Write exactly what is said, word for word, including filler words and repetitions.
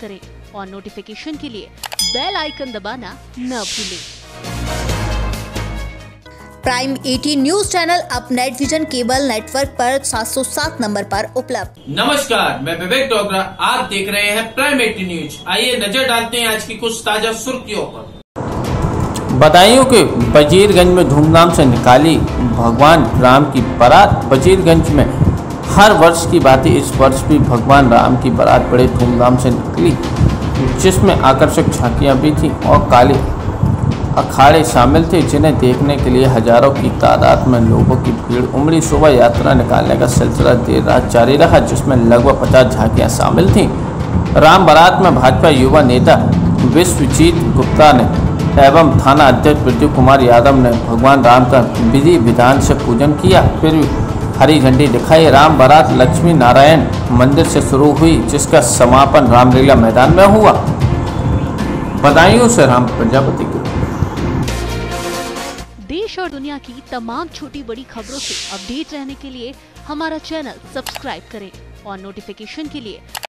करें और नोटिफिकेशन के लिए बेल आइकन दबाना न भूलें। प्राइम अठारह न्यूज चैनल अब नेट विजन केबल नेटवर्क पर सात सौ सात नंबर पर उपलब्ध। नमस्कार, मैं विवेक डोगरा, आप देख रहे हैं प्राइम अठारह न्यूज। आइए नजर डालते हैं आज की कुछ ताजा सुर्खियों पर। बदायूं के वजीरगंज में धूमधाम से निकाली भगवान राम की बारात। वजीरगंज में हर वर्ष की बात इस वर्ष भी भगवान राम की बारात बड़े धूमधाम से निकली, जिसमें आकर्षक झांकियां भी थीं और काले अखाड़े शामिल थे, जिन्हें देखने के लिए हजारों की तादाद में लोगों की भीड़ उमड़ी। शोभा यात्रा निकालने का सिलसिला देर रात जारी रहा, जिसमें लगभग पचास झांकियां शामिल थीं। राम बारात में भाजपा युवा नेता विश्वजीत गुप्ता ने एवं थाना अध्यक्ष प्रदीप कुमार यादव ने भगवान राम का विधि विधान से पूजन किया, फिर हरी झंडी दिखाई। राम बारात लक्ष्मी नारायण मंदिर से शुरू हुई, जिसका समापन रामलीला मैदान में हुआ। बदायूं से राम प्रजापति की। देश और दुनिया की तमाम छोटी बड़ी खबरों से अपडेट रहने के लिए हमारा चैनल सब्सक्राइब करें और नोटिफिकेशन के लिए